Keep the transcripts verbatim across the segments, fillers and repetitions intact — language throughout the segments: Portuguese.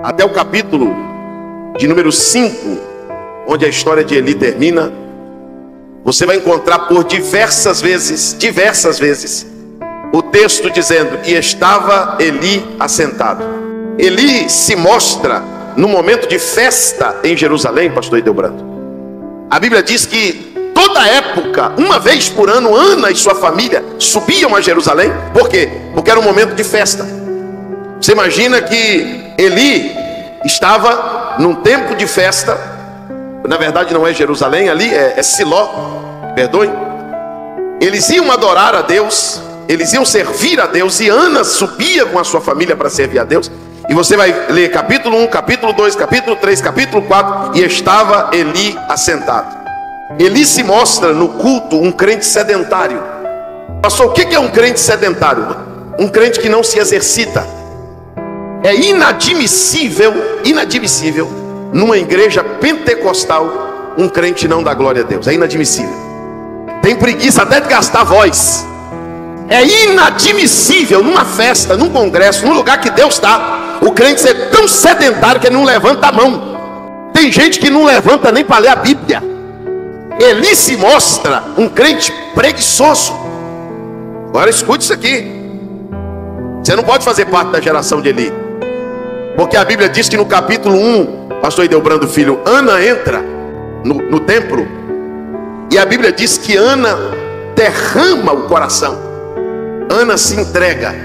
até o capítulo de número cinco, onde a história de Eli termina, você vai encontrar por diversas vezes, diversas vezes, o texto dizendo: e estava Eli assentado. Eli se mostra no momento de festa em Jerusalém, pastor Edelbrando. A Bíblia diz que toda época, uma vez por ano, Ana e sua família subiam a Jerusalém. Por quê? Porque era um momento de festa. Você imagina que Eli estava num tempo de festa. Na verdade não é Jerusalém, ali é, é Siló, perdoe. Eles iam adorar a Deus, eles iam servir a Deus, e Ana subia com a sua família para servir a Deus. E você vai ler capítulo um, capítulo dois, capítulo três, capítulo quatro. E estava Eli assentado. Eli se mostra no culto um crente sedentário. Pastor, o que é um crente sedentário? Um crente que não se exercita. É inadmissível, inadmissível, numa igreja pentecostal, um crente não dá glória a Deus. É inadmissível. Tem preguiça até de gastar voz. É inadmissível numa festa, num congresso, num lugar que Deus está, o crente ser tão sedentário que ele não levanta a mão. Tem gente que não levanta nem para ler a Bíblia. Eli se mostra um crente preguiçoso. Agora escute isso aqui. Você não pode fazer parte da geração de Eli, porque a Bíblia diz que no capítulo um, pastor Edelbrando filho, Ana entra no, no templo, e a Bíblia diz que Ana derrama o coração. Ana se entrega.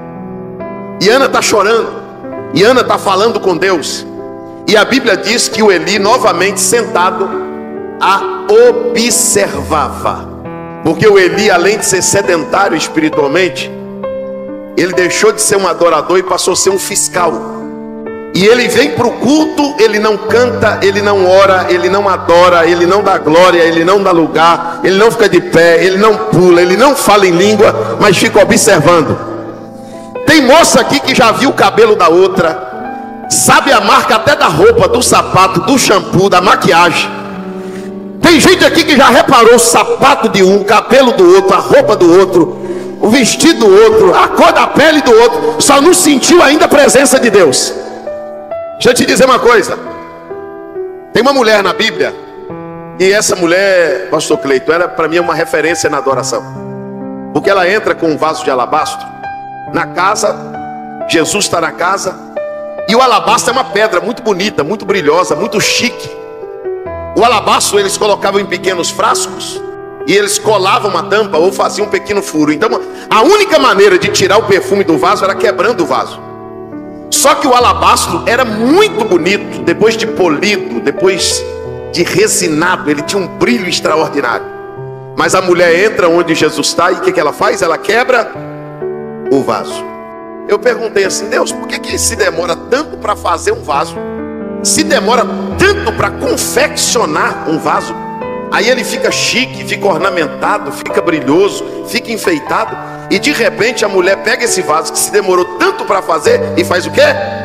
E Ana está chorando. E Ana está falando com Deus. E a Bíblia diz que o Eli, novamente sentado, a observava. Porque o Eli, além de ser sedentário espiritualmente, ele deixou de ser um adorador e passou a ser um fiscal. E ele vem para o culto, ele não canta, ele não ora, ele não adora, ele não dá glória, ele não dá lugar, ele não fica de pé, ele não pula, ele não fala em língua, mas fica observando. Tem moça aqui que já viu o cabelo da outra, sabe a marca até da roupa, do sapato, do shampoo, da maquiagem. Tem gente aqui que já reparou o sapato de um, o cabelo do outro, a roupa do outro, o vestido do outro, a cor da pele do outro, só não sentiu ainda a presença de Deus. Deixa eu te dizer uma coisa. Tem uma mulher na Bíblia, e essa mulher, pastor Cleito, era para mim uma referência na adoração. Porque ela entra com um vaso de alabastro na casa, Jesus está na casa, e o alabastro é uma pedra muito bonita, muito brilhosa, muito chique. O alabastro eles colocavam em pequenos frascos, e eles colavam uma tampa ou faziam um pequeno furo. Então a única maneira de tirar o perfume do vaso era quebrando o vaso. Só que o alabastro era muito bonito, depois de polido, depois de resinado, ele tinha um brilho extraordinário. Mas a mulher entra onde Jesus está, e o que, que ela faz? Ela quebra o vaso. Eu perguntei assim: Deus, por que, que se demora tanto para fazer um vaso? Se demora tanto para confeccionar um vaso? Aí ele fica chique, fica ornamentado, fica brilhoso, fica enfeitado. E de repente a mulher pega esse vaso que se demorou tanto para fazer e faz o quê?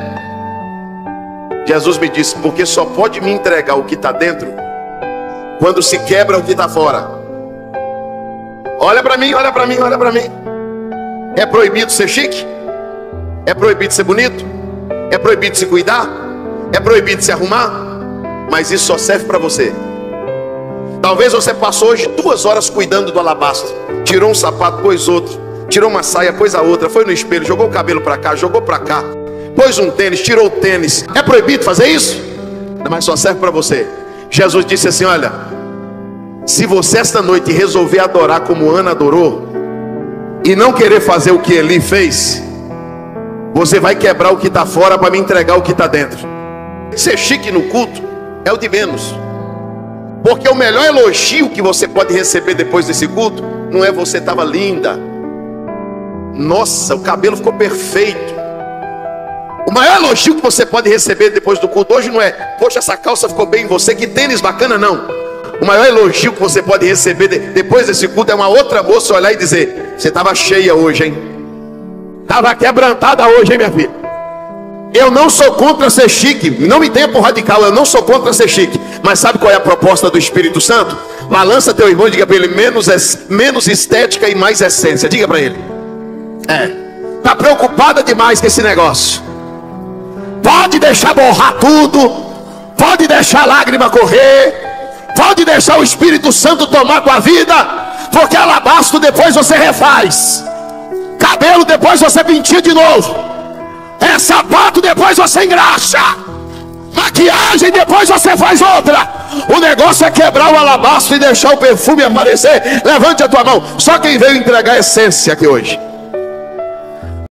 Jesus me disse: porque só pode me entregar o que está dentro quando se quebra o que está fora. Olha para mim, olha para mim, olha para mim. É proibido ser chique? É proibido ser bonito? É proibido se cuidar? É proibido se arrumar? Mas isso só serve para você. Talvez você passou hoje duas horas cuidando do alabastro. Tirou um sapato, pôs outro. Tirou uma saia, pôs a outra. Foi no espelho, jogou o cabelo para cá, jogou para cá. Pôs um tênis, tirou o tênis. É proibido fazer isso? Mas só serve para você. Jesus disse assim: olha, se você esta noite resolver adorar como Ana adorou, e não querer fazer o que Eli fez, você vai quebrar o que está fora para me entregar o que está dentro. Ser chique no culto é o de menos. Porque o melhor elogio que você pode receber depois desse culto não é você estava linda, nossa, o cabelo ficou perfeito. O maior elogio que você pode receber depois do culto hoje não é: poxa, essa calça ficou bem em você, que tênis bacana. Não. O maior elogio que você pode receber de, depois desse culto é uma outra moça olhar e dizer: você estava cheia hoje, hein? Estava quebrantada hoje, hein, minha filha? Eu não sou contra ser chique, não me tenha por radical, eu não sou contra ser chique. Mas sabe qual é a proposta do Espírito Santo? Balança teu irmão e diga para ele: menos, menos estética e mais essência. Diga para ele. É, está preocupada demais com esse negócio. Para Pode deixar borrar tudo, pode deixar a lágrima correr, pode deixar o Espírito Santo tomar tua vida, porque alabastro depois você refaz, cabelo depois você pintia de novo, é sapato depois você engraxa, maquiagem depois você faz outra. O negócio é quebrar o alabastro e deixar o perfume aparecer. Levante a tua mão. Só quem veio entregar a essência aqui hoje.